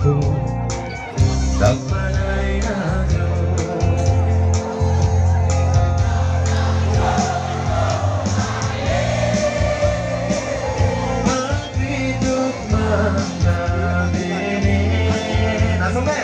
aku tak pandai aku. Hidup mana ini. Langsung deh.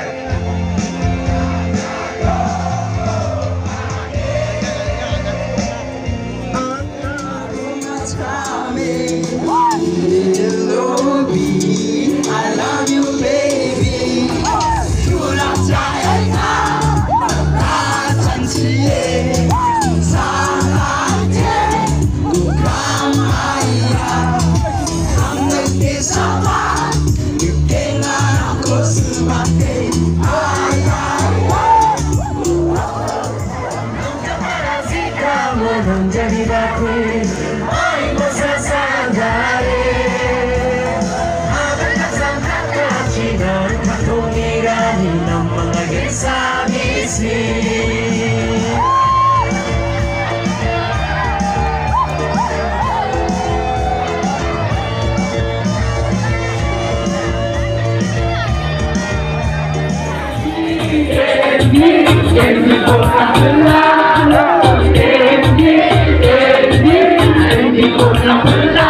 Menjadi daku, aku sadari. Agak sangat keyakinan, aku ngirani namun lagi sabisi. Di